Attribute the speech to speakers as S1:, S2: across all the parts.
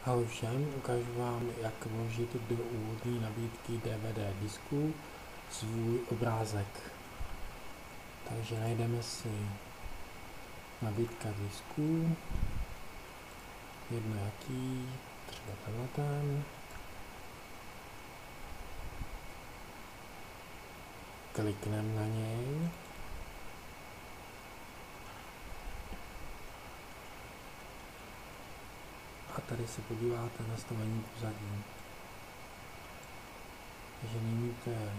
S1: Ahoj všem, ukážu vám, jak vložit do úvodní nabídky DVD disku svůj obrázek. Takže najdeme si nabídka disku, jedno jaký, třeba tenhle. Klikneme na něj. A tady se podíváte na nastavení pozadí. Takže nyní to je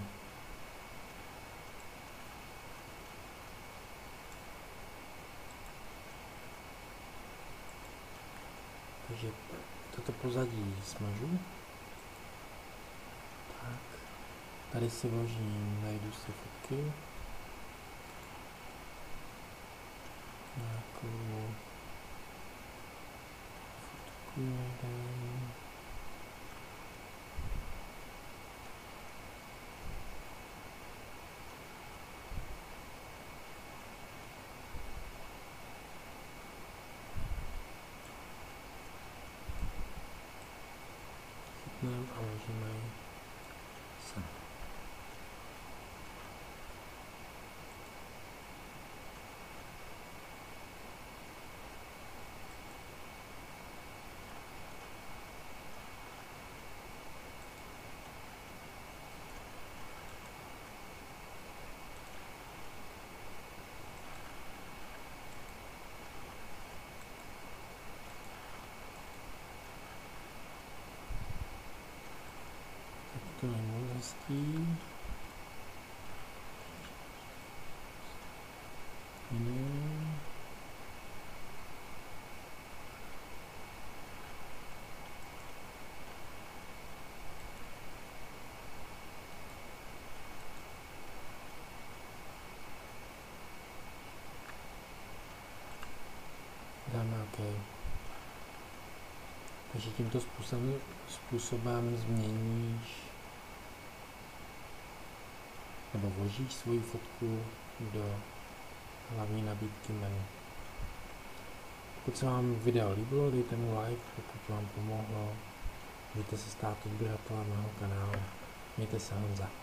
S1: takže toto pozadí smažu. Tak. Tady si vložím, najdu si fotky. Nějakou fotku najdem. Chytneme a vložíme ji sem. To je moc hezký. Dáme OK. Takže tímto způsobem změníš nebo vložíš svoji fotku do hlavní nabídky menu. Pokud se vám video líbilo, dejte mu like, pokud vám pomohlo, můžete se stát odběratelem mého kanálu. Mějte se, Honza.